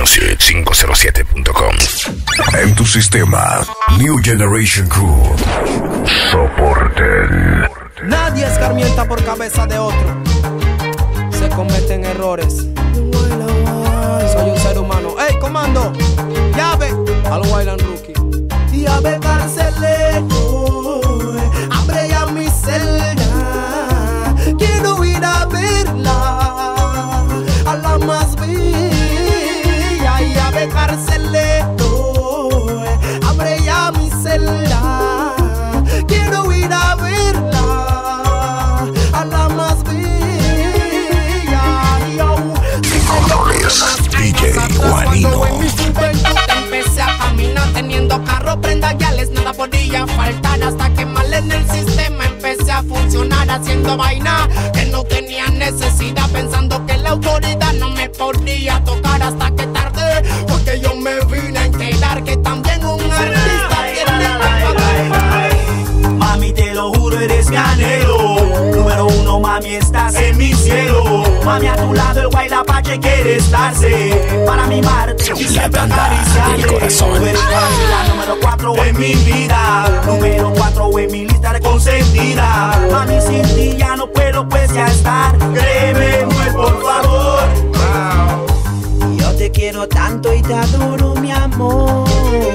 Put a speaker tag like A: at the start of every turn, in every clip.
A: FreeMusic507.com. En tu sistema, New Generation Crew. Soporten.
B: Nadie escarmienta por cabeza de otro. Se cometen errores. Soy un ser humano. ¡Ey, comando! ¡Llave! Al Wayland Rookie. Llave carcelero, abre ya mi celda. Quiero ir a verla, a la más bella. Llave carcelero, abre ya mi celda. Quiero ir a verla, a la más bella.
A: Controles, DJ Juanino.
C: Empecé a caminar teniendo carro, prenda, guiales, nada podía faltar. Hasta que mal en el sistema empecé a funcionar, haciendo vaina que no tenía necesidad, pensando que la autoridad no me podía tocar. Hasta que tardé, porque yo me vine a enterar que también un artista tiene que pagar.
D: Mami, te lo juro, eres mi anhelo. Número uno, mami, estás en mi cielo. Mami, a tu lado el Guaylapache quiere estarse para mimarte y siempre acariciarte. Tú eres la número 4 en mi vida, número 4 en mi lista de consentida. Mami, sin ti ya no puedo pues ya estar. Créeme, mujer, por favor.
B: Yo te quiero tanto y te adoro, mi amor.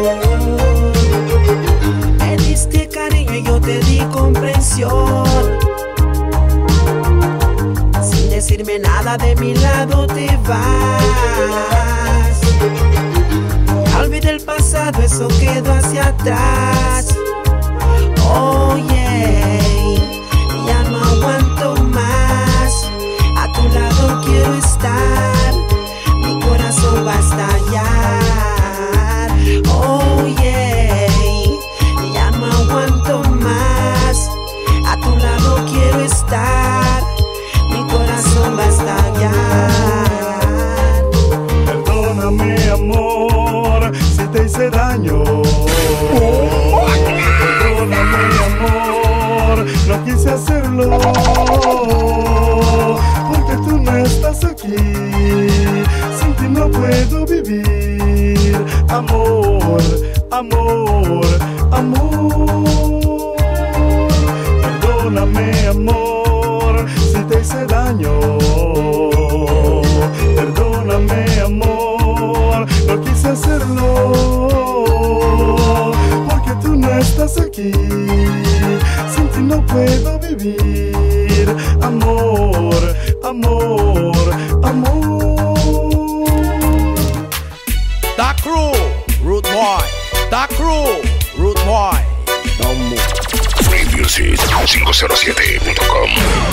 B: Me diste cariño y yo te di comprensión. Sin decirme nada, de mi lado te vas. Ya olvidé el pasado, eso quedó hacia atrás. Oh yeah, ya no aguanto más. A tu lado quiero estar, mi corazón va a estallar. Oh yeah, ya no aguanto más. A tu lado quiero estar, mi corazón va a estallar.
E: Perdóname, amor, si te hice daño. Perdóname, amor, no quise hacerlo, porque tú no estás aquí. Sin ti no puedo vivir. Amor, amor, amor. Perdóname, amor, si te hice daño. Perdóname, amor, no quise hacerlo, porque tú no estás aquí. Sin ti no puedo vivir. Amor, amor, amor.
B: Da Crew, Root Boy. Da Crew, Root Boy. No more.
A: FreeMusic507.com.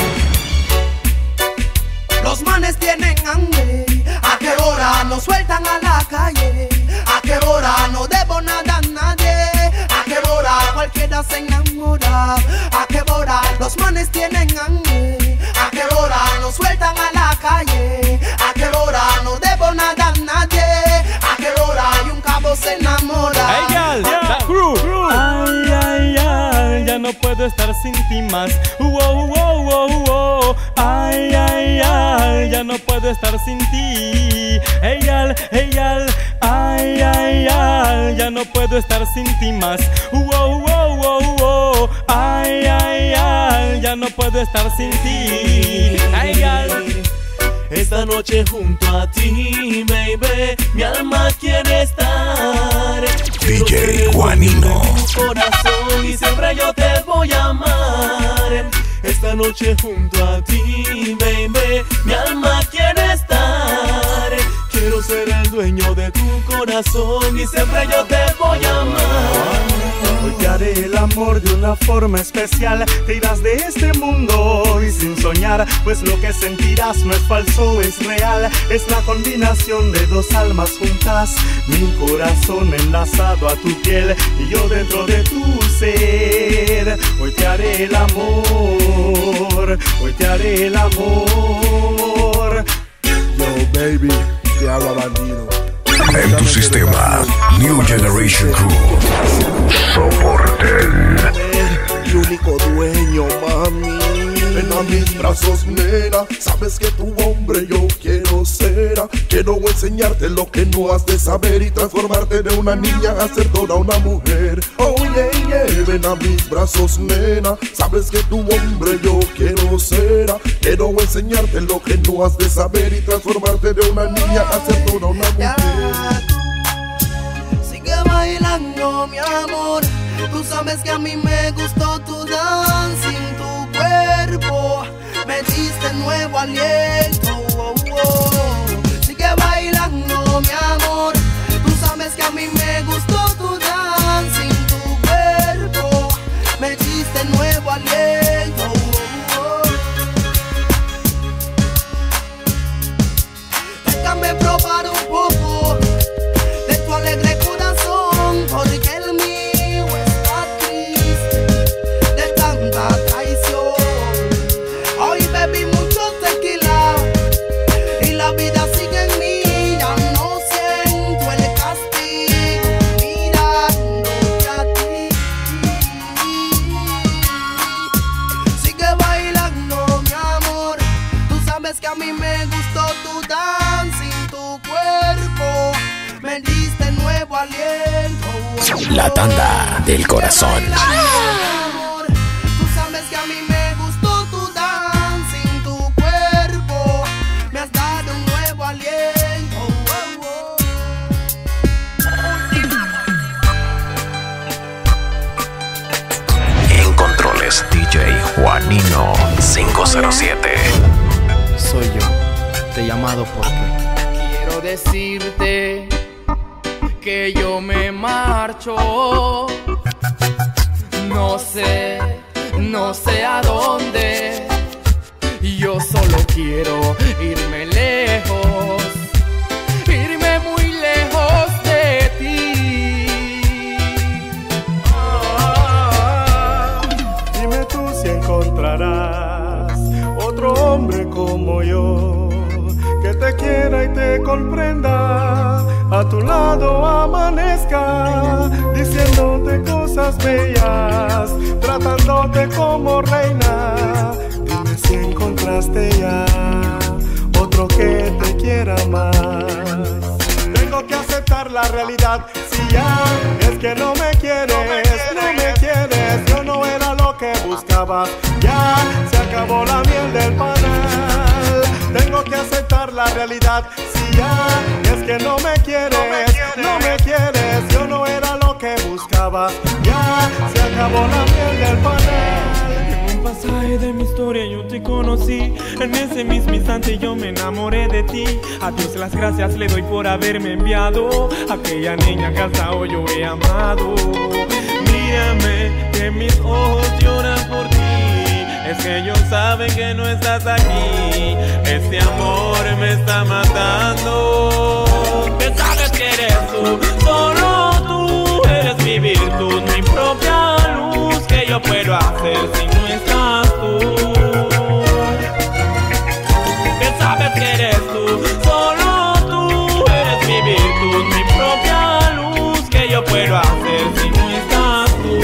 B: Los manes tienen hambre. ¿A qué hora nos sueltan a la calle? ¿A qué hora no debo nada a nadie? ¿A qué hora cualquiera se enamora? ¿A qué hora los manes tienen hambre? ¿A qué hora nos sueltan a la calle? ¿A qué hora no debo nada a nadie? ¿A qué hora y un cabo se enamora?
F: Hey, girl, Da Crew. Ay, ay, ay, ya no puedo estar sin ti más. Wow, wow, wow, wow. Ay, ay, ay, ya no puedo estar sin ti. Hey, girl, ay, ay, ay, ya no puedo estar sin ti más. Wow, wow, wow, wow. Ay, ay, ay, ya no puedo estar sin ti. Hey, girl.
D: Esta noche junto a ti, baby, mi alma quiere estar.
A: DJ Juanino.
D: Tu corazón y siempre yo te voy a amar. Esta noche junto a ti, baby, mi alma quiere estar. Quiero ser el dueño de tu corazón y siempre yo te voy a amar.
E: Hoy te haré el amor de una forma especial. Te irás de este mundo y sin soñar, pues lo que sentirás no es falso, es real. Es la combinación de dos almas juntas, mi corazón enlazado a tu piel y yo dentro de tu ser. Hoy te haré el amor, hoy te haré el amor. Yo baby, te hago bandido.
A: En tu sistema, New Generation Crew. Soporten.
E: Mi único dueño, mami.
G: Ven a mis brazos, nena, sabes que tu hombre yo quiero ser. Quiero enseñarte lo que no has de saber y transformarte de una niña a ser toda una mujer. Oh yeah, yeah, ven a mis brazos, nena, sabes que tu hombre yo quiero ser. Quiero enseñarte lo que no has de saber y transformarte de una niña a ser toda una mujer.
B: Sigue bailando, mi amor. Tú sabes que a mí me gustó tu dancing, tu cuerpo me diste nuevo aliento. Sigue bailando, mi amor. Tú sabes que a mí me gustó tu dancing, tu cuerpo me diste nuevo aliento. Déjame probar un poco de tu alegre corazón, porque el mío está triste de tanta traición. Hoy bebí mucho tequila y la vida sigue en mí. Ya no siento el castigo mirándote a ti. Sigue bailando, mi amor. Tú sabes que a mí me gustó tu dancing, tu cuerpo me diste nuevo aliento.
A: La tanda del corazón.
B: Amor, tú sabes que a mí me gustó tu dancing, tu cuerpo me has dado un nuevo aliento.
A: En controles DJ Juanino 507.
H: Soy yo, te he llamado porque
C: Quiero decirte que yo me marcho. No sé a dónde. Yo solo quiero irme lejos, irme muy lejos de ti.
E: Dime tú si encontrarás otro hombre como yo, que te quiera y te comprenda, a tu lado amanezca, diciéndote cosas bellas, tratándote como reina. Dime si encontraste ya otro que te quiera más. Tengo que aceptar la realidad, si ya es que no me quieres, yo no era lo que buscaba, ya se acabó la miel del panal. Tengo que aceptar la realidad, si ya es que no me quieres, yo no era lo que buscaba, ya se acabó la miel del panal.
F: en un pasaje de mi historia yo te conocí. En ese mismo instante yo me enamoré de ti. A Dios las gracias le doy por haberme enviado aquella niña que hasta hoy yo he amado. Mírame, que mis ojos lloran por ti. Es que ellos saben que no estás aquí. Este amor me está matando. Que sabes que eres tú, solo tú eres mi virtud, mi propia luz. Que yo puedo hacer si no estás tú. Que sabes que eres tú, solo tú eres mi virtud, mi propia luz. Que yo puedo hacer si no estás tú.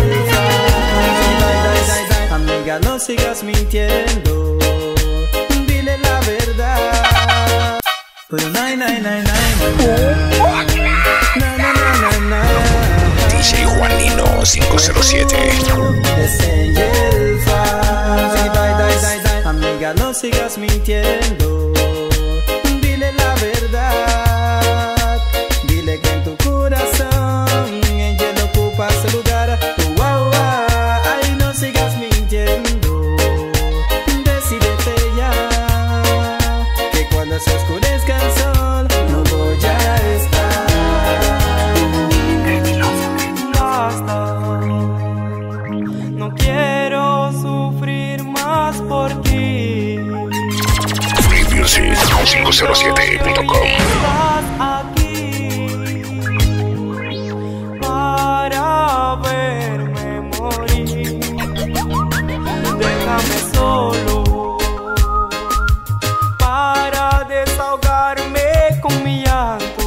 I: Amiga, no sigas mintiendo, dile la verdad. Pero
A: DJ Juanino 507.
I: Amiga, no sigas mintiendo, dile la verdad. Dile que en tu corazón ella no ocupa su lugar. Ay, no sigas mintiendo, decídete ya, que cuando se oscurezca el sol no voy a estar.
F: Basta, no quiero sufrir más por ti.
A: FreeMusic507.com.
F: Estás aquí para verme morir. Déjame solo para desahogarme con mi llanto,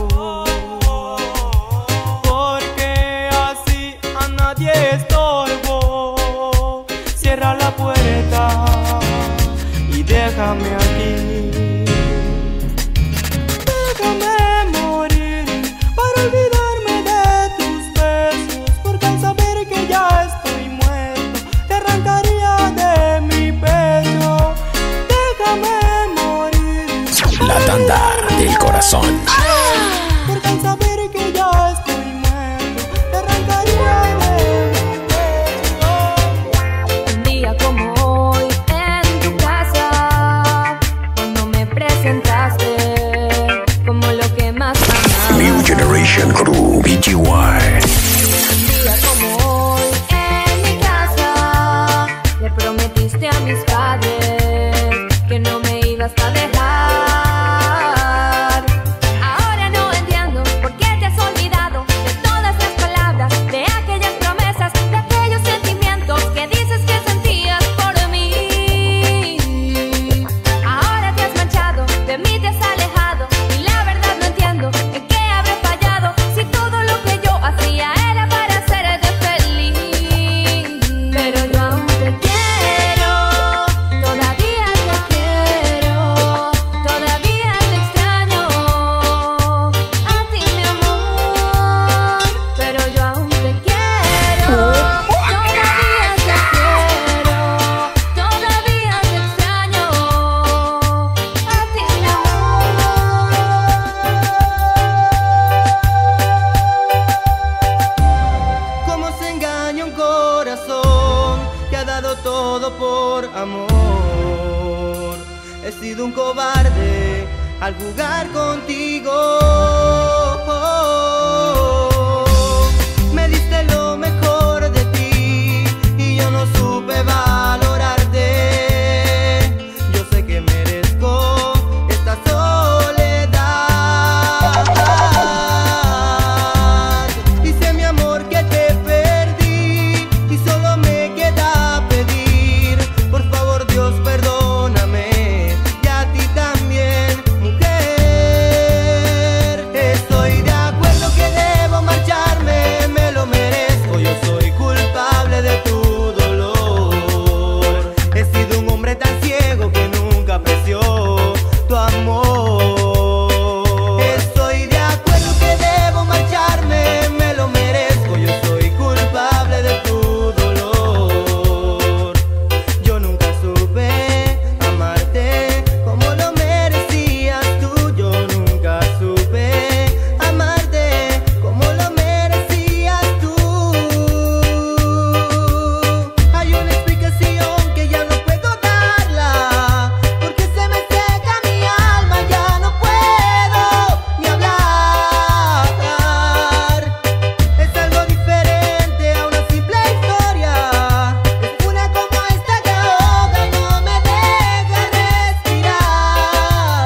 F: porque así a nadie estorbo. Cierra la puerta. déjame aquí. Déjame morir para olvidarme de tus besos, porque al saber que ya estoy muerto, te arrancaría de mi pecho. Déjame morir.
A: La tanda del corazón.
F: Porque al saber que ya estoy muerto, te arrancaría de mi pecho.
J: Un día como hoy en tu casa, cuando me presentaste como lo que más amaba.
A: New Generation Crew, BGY.
J: Un día como hoy en mi casa, le prometiste a mis padres que no me ibas a dejar. Ahora no entiendo por qué te has olvidado de todas las palabras, de aquellas promesas, de aquellos sentimientos que dices que sentías por mí. Ahora te has manchado, de mí te has alejado, y la verdad no entiendo en qué habré fallado, si todo lo que yo hacía era para hacerte feliz. Pero yo aún te quiero, todavía te quiero, todavía te extraño a ti, mi amor. Pero yo aún te quiero, todavía te quiero, todavía te extraño a ti, mi amor.
I: ¿Cómo se engaña un corazón que ha dado todo por amor? He sido un cobarde al jugar contigo. Me diste lo mejor de ti y yo no supe valorarte. Yo sé que merezco esta soledad. Dice mi amor que te perdí y solo me queda pedir, por favor Dios perdóname, y a ti también, mujer. Estoy de acuerdo que debo marcharme, me lo merezco, yo soy culpable de tu dolor. He sido un hombre tan ciego que nunca apreció tu amor. Estoy de acuerdo que debo marcharme, me lo merezco, yo soy culpable de tu dolor. Yo nunca supe amarte como lo merecías tú, yo nunca supe amarte como lo merecías tú. Hay una explicación que ya no puedo darla, porque se me seca mi alma, ya no puedo ni hablar. Es algo diferente a una simple historia, es una como esta que ahoga y no me deja respirar.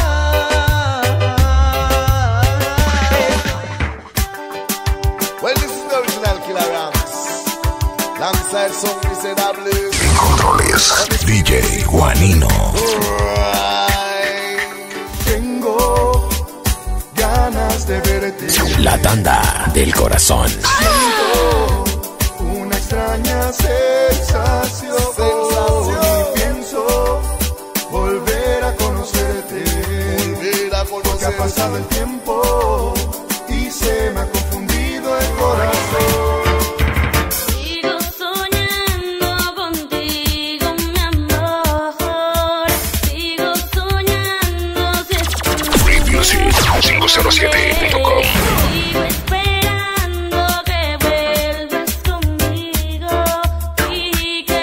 K: Well, this is the original Killer Rams. Alongside some miserable.
A: Controles, DJ Juanino.
G: Tengo ganas de verte.
A: La tanda del corazón.
G: Una extraña sensación. Y pienso volver a conocerte. Porque ha pasado el tiempo y se me ha confundido el corazón.
J: Sigo soñando contigo, mi amor. Sigo soñando
A: Freemusic507.com.
J: Sigo esperando que vuelvas conmigo y que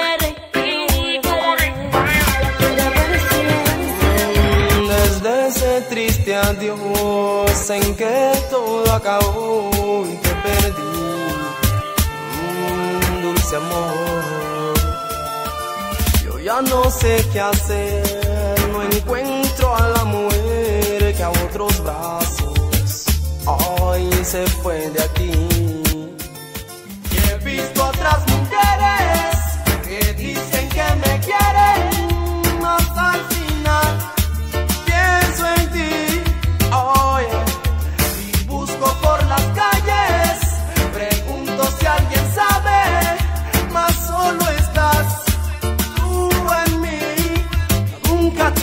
I: Desde ese triste adiós en que todo acabó y te perdí, dulce amor. Yo ya no sé qué hacer, no encuentro a la mujer que a otros brazos hoy se fue de aquí. Y he visto otras mujeres que dicen que me quieren, mas al final pienso en ti, oye, y busco por las calles, pregunto si alguien sabe, mas solo estás tú en mí, nunca te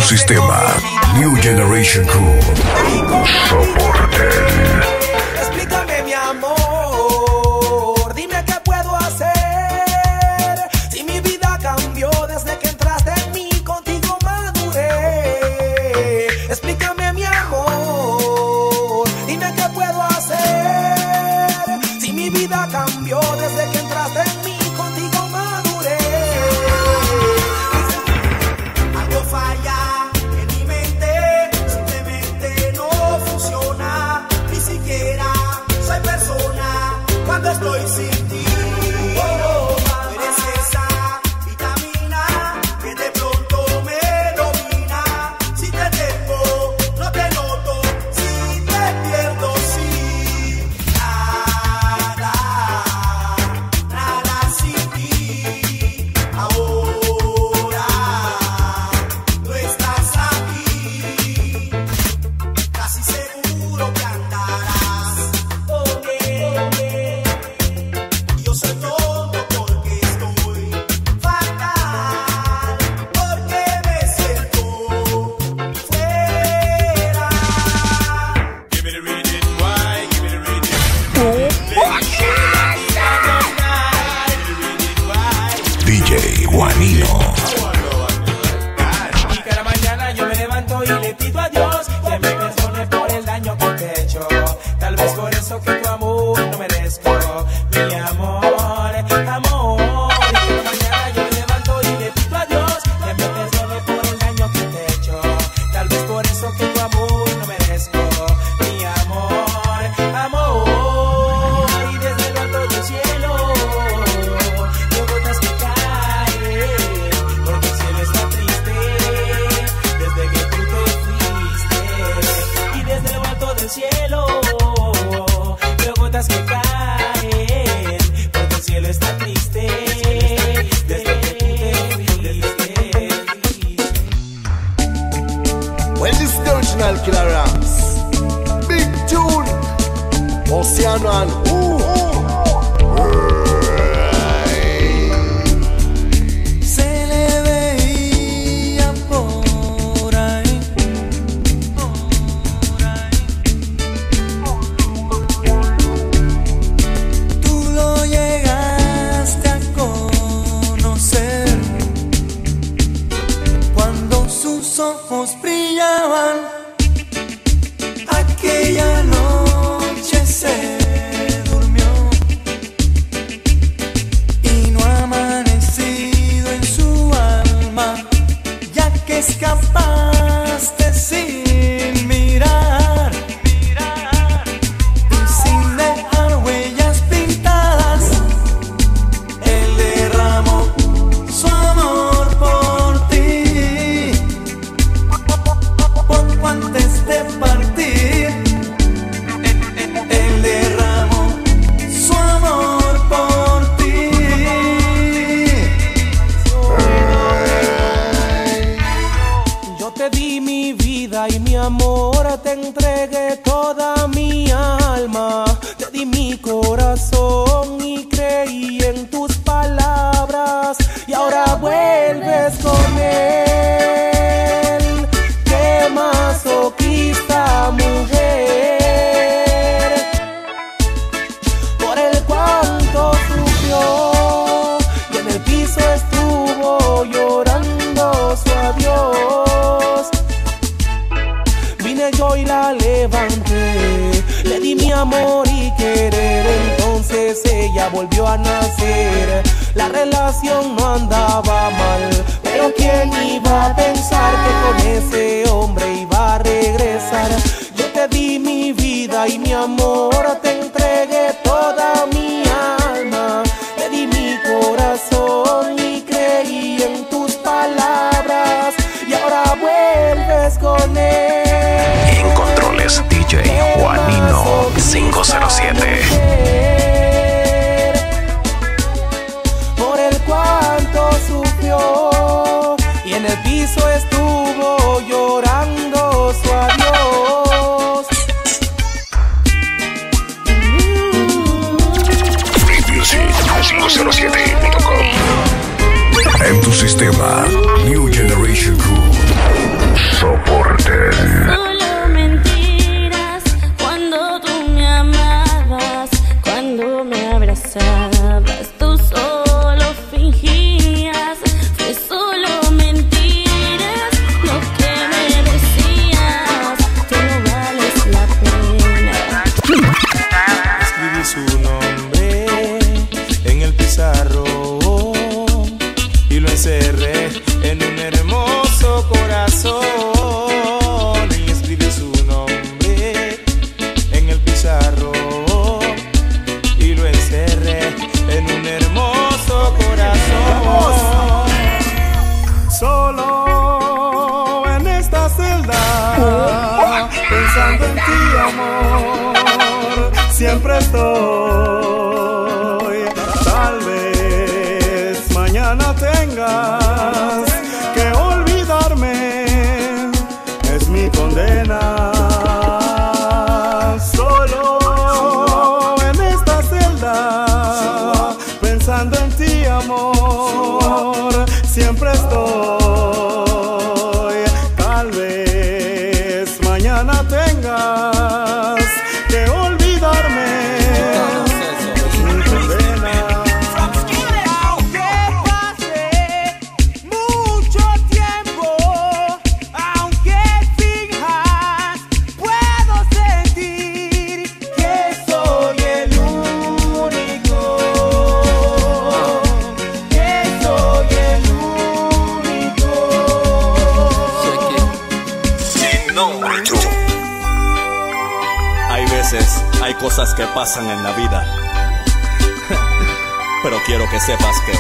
A: sistema. New Generation Crew. Soporte.
B: Explícame, mi amor, dime qué puedo hacer. Si mi vida cambió desde que entraste en mí, contigo maduré. Explícame, mi amor, dime qué puedo hacer. Si mi vida cambió desde que entraste en mí, contigo maduré.
D: Algo falla en mi mente, simplemente no funciona. Ni siquiera soy persona cuando estoy sin ti. Tú eres esa vitamina que de pronto me domina. Si te tengo, no te noto. Si te pierdo, sí. Nada, nada sin ti. Ahora no estás aquí. Casi seguro que andarás. Yo soy tonto porque estoy fatal, porque me siento fuera. Give me the reading, why? Give me the reading.
A: DJ Juanino.
I: Y cada mañana yo me levanto y le pido a Dios que me perdone por el daño que te he hecho. Tal vez por eso que tu amor no merezco. Mi amor, amor. Y cada mañana yo me levanto y le pido a Dios que me perdone por el daño que te he hecho. Tal vez por eso que tu amor no merezco. Mi amor, amor. Y desde lo alto del cielo veo gotas que caen, porque el cielo está triste desde que tú te fuiste. Y desde lo alto del cielo veo gotas que caen, porque el cielo está triste desde que tú te fuiste.
K: Well, this is the original Killer Rams. Big tune. Oceano and
I: Se le veía por ahí, tú lo llegaste a conocer cuando sus ojos brillaban. Aquella noche se durmió y no ha amanecido en su alma, ya que escapaste sin mirar y sin dejar huellas pintadas. Él derramó su amor por ti poco antes de partir. Él derramó su amor por ti. Yo te di mi vida y mi amor, te entregué toda mi alma, te di mi corazón y creí en tus palabras, y ahora vuelves con él. ¡Qué masoquista, mujer! Por el cuanto sufrió y en el piso estuvo llorando su adiós. Vine yo y la levanté, le di mi amor y querer, entonces ella volvió a nacer. La relación no andaba mal, pero quién iba a pensar que con ese hombre iba a regresar. Yo te di mi vida y mi amor, te entregué toda mi alma, te di mi corazón y creí en tus palabras, y ahora vuelves con él.
A: En controles DJ Juanino 507.
I: Por el cuanto sufrió y en el piso estuvo llorando su adiós.
E: pensando en ti, amor, siempre estoy. Tal vez mañana tengas que olvidarme, es mi condena. Solo en esta celda, pensando en ti, amor, siempre estoy. Tal vez mañana tengas que olvidarme, es mi condena.
B: Aunque pase mucho tiempo, aunque finjas, puedo sentir que soy el único, que soy el único.
L: Sin nombre. Hay veces, hay cosas que pasan en la vida, pero quiero que sepas que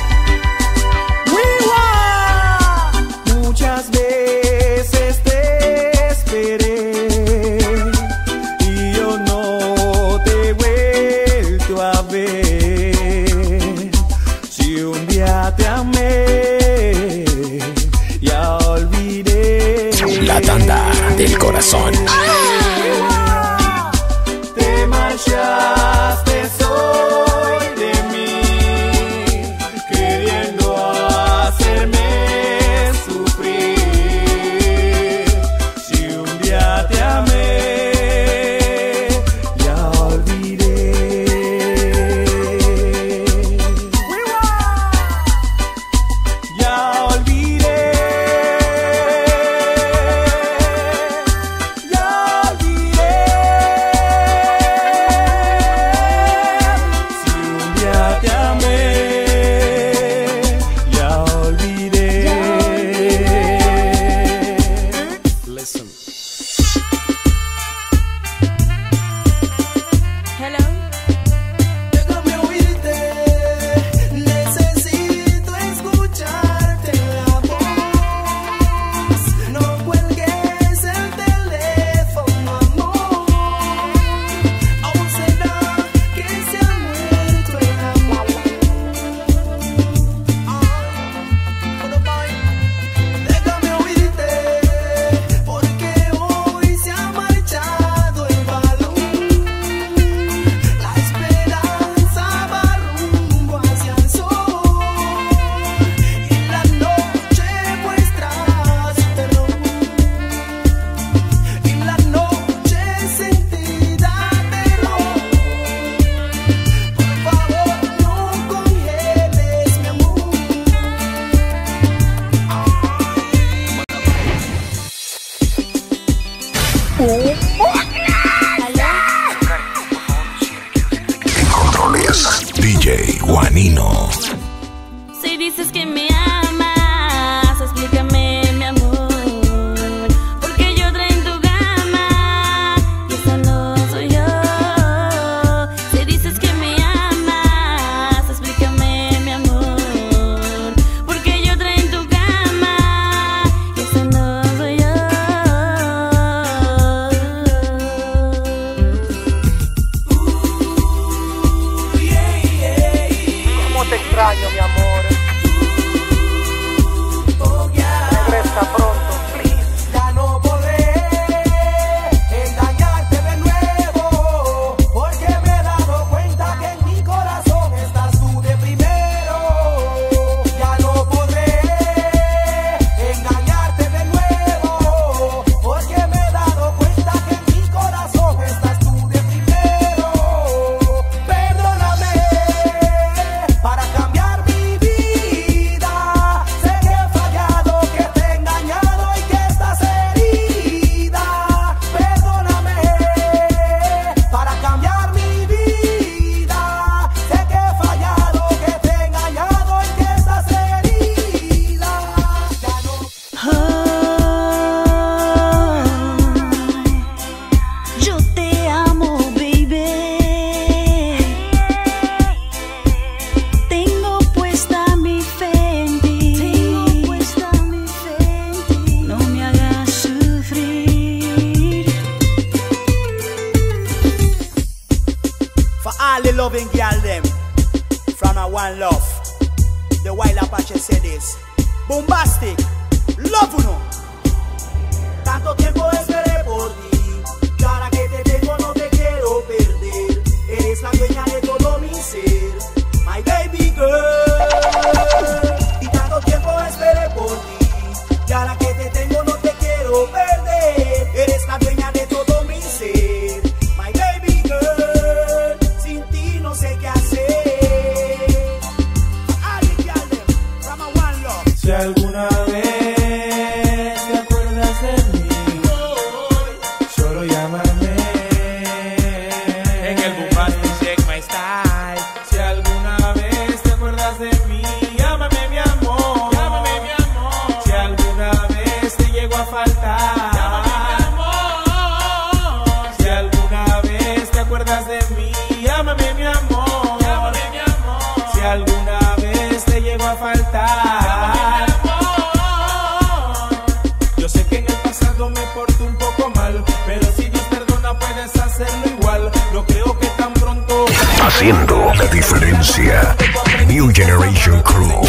B: Muchas veces te esperé y yo no te he vuelto a ver. Si un día te amé, ya olvidé.
A: La tanda del corazón.
B: Te marchaste hoy de mí, queriendo hacerme sufrir. Si un día te amé, ya olvidé. Ya olvidé. Ya olvidé. Si un día te amé, ya olvidé.
L: listen.
J: Hello.
B: Déjame oírte, necesito escucharte la voz. No cuelgues el teléfono, amor. Aún será que se ha muerto el amor. Déjame oírte, porque hoy se ha marchado el balón. La esperanza va rumbo hacia el sol y la noche muestra su terror. Y la noche sentida terror. Por favor, no congeles mi amor.
A: En controles, DJ Juanino.
J: Si dices que me amas, explícame, mi amor. Porque yo traigo en tu gama y esa no soy yo. Si dices que me amas, explícame, mi amor. Porque yo traigo en tu gama y esa no soy yo.
B: Cómo te extraño, mi amor.
D: all the loving girl them from a One Love. The Wild Apache said this. Bombastic, love uno. Tanto tiempo esperé por ti, y ahora que te tengo no te quiero perder. Eres la dueña de todo mi ser, my baby girl. Y tanto tiempo esperé por ti, y ahora que te tengo no te quiero perder. Eres la dueña de todo mi ser, my baby girl. Sin ti no sé qué hacer.
M: Si alguna vez te acuerdas de mí, solo llámame.
N: En el Bombastic Check My Style.
M: Si alguna vez te acuerdas de mí, llámame mi amor.
N: Llámame mi amor.
M: Si alguna vez te llego a faltar,
N: llámame mi amor.
M: Si alguna vez te acuerdas de mí, llámame mi amor.
N: Llámame mi amor.
M: Si alguna vez te llego a faltar, sé que en el pasado me porté un poco mal, pero si Dios perdona puedes hacerlo igual. No creo que tan pronto.
A: Haciendo la diferencia. New Generation Crew.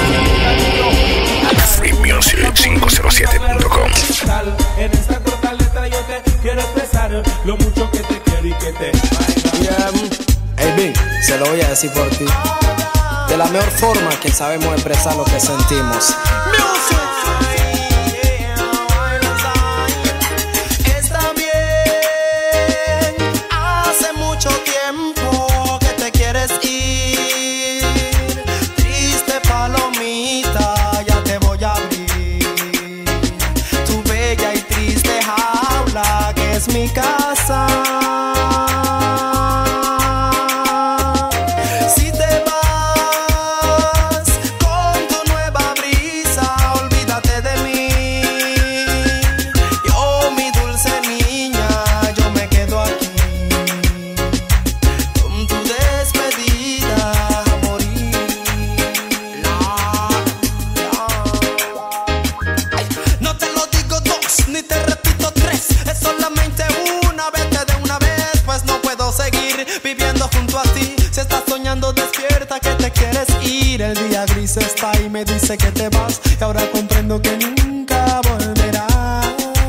A: freemusic507.com.
M: En esta corta letra yo te quiero expresar lo mucho que te quiero y que te
H: Hey Big, se lo voy a decir por ti. De la mejor forma que sabemos expresar lo que sentimos.
B: Es mi casa. Si te vas con tu nueva brisa, olvídate de mí. Yo, mi dulce niña, yo me quedo aquí. Con tu despedida a morir. No te lo digo dos, ni te repito tres. Es solamente una vez, te de una vez, pues no puedo seguir viviendo junto a ti. Si estás soñando despierta que te quieres ir. El día gris está y me dice que te vas, y ahora comprendo que nunca volverás.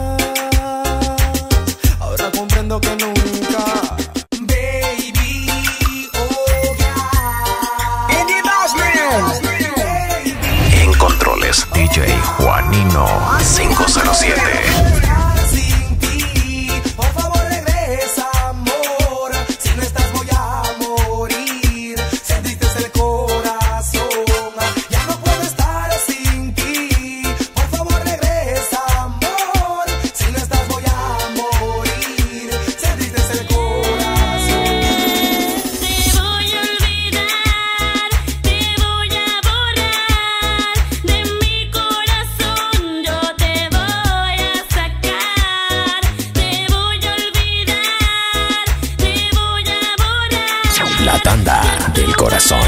B: Ahora comprendo que nunca. Baby, oh yeah.
A: Indie Bassman. En controles, DJ Juanino 507. La tanda del corazón.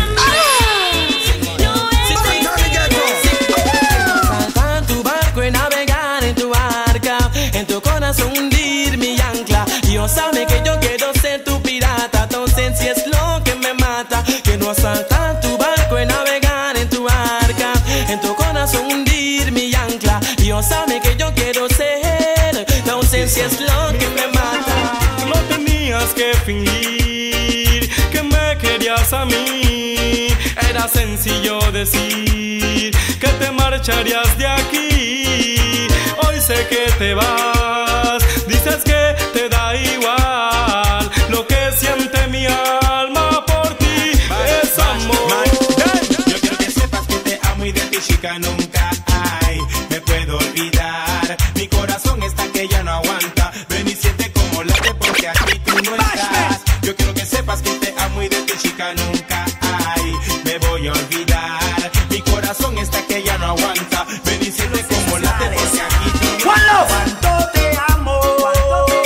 B: Saltar tu barco y navegar en tu barca, en tu corazón hundir mi ancla. Dios sabe que yo quiero ser tu pirata, entonces si es lo que me mata, que no saltar tu barco y navegar en tu barca, en tu corazón hundir mi ancla. Dios sabe que yo quiero ser la ausencia es lo que me mata.
F: No tenías que fingir que me querías a mí. Era sencillo decir que te marcharías de aquí. Hoy sé que te vas, dices que te da igual. Lo que siente mi alma por ti es amor.
M: Yo quiero que sepas que te amo y de ti, chica, nunca hay me puedo olvidar. Mi corazón está que ya no aguanta. Ven y siente como late porque aquí tú no estás. Yo quiero que sepas que te amo y de ti, chica, nunca hay me voy a olvidar. Mi corazón está que ya no aguanta. Ven y siente como late porque aquí tú no estás.
D: ¿Cuánto te amo?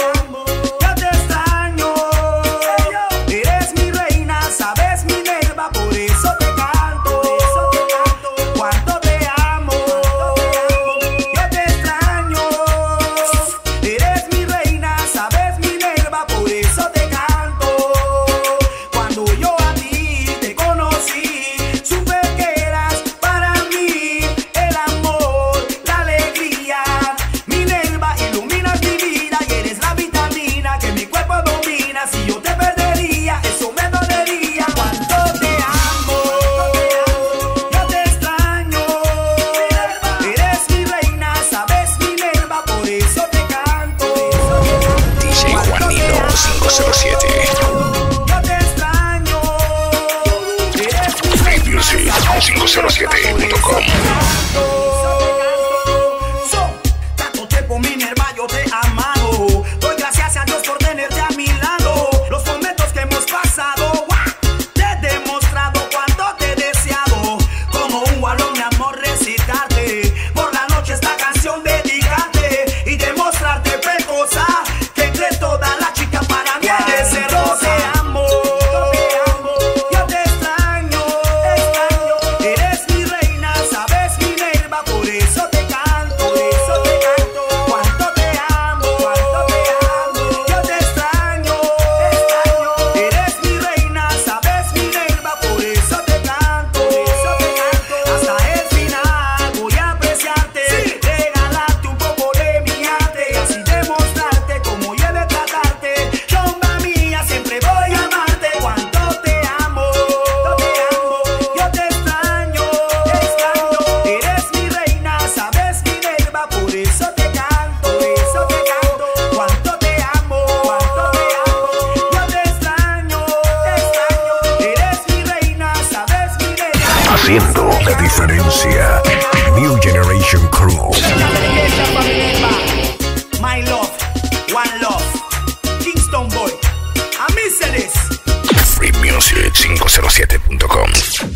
A: 507.com.
D: Tanto tiempo, Minerva, yo te he amado. Doy gracias a Dios por tenerte a mi lado. Los momentos que hemos pasado, te he demostrado cuánto te he deseado. Como un balón, mi amor, recitarte. Por la noche esta canción dedicarte y demostrarte pecosa que entre todas las chicas para mí eres ser rosa. Te amo, yo te extraño, eres mi reina, sabes mi nerva, por eso te canto, cuánto te amo, yo te extraño, eres mi reina, sabes mi nerva, por eso te canto, hasta el final voy a apreciarte, regalarte un poco de mi arte y así demostrarte cómo yo he de tratarte, chomba mía, siempre voy a amarte, cuánto te amo, yo te extraño, eres mi reina, sabes mi nerva, por eso te canto, cuánto te amo, yo te extraño, eres mi reina, sabes mi nerva.
A: Haciendo la diferencia. New Generation Crew.
D: My love, one love, Kingston Boy, a Mercedes.
A: Free Music 507.com.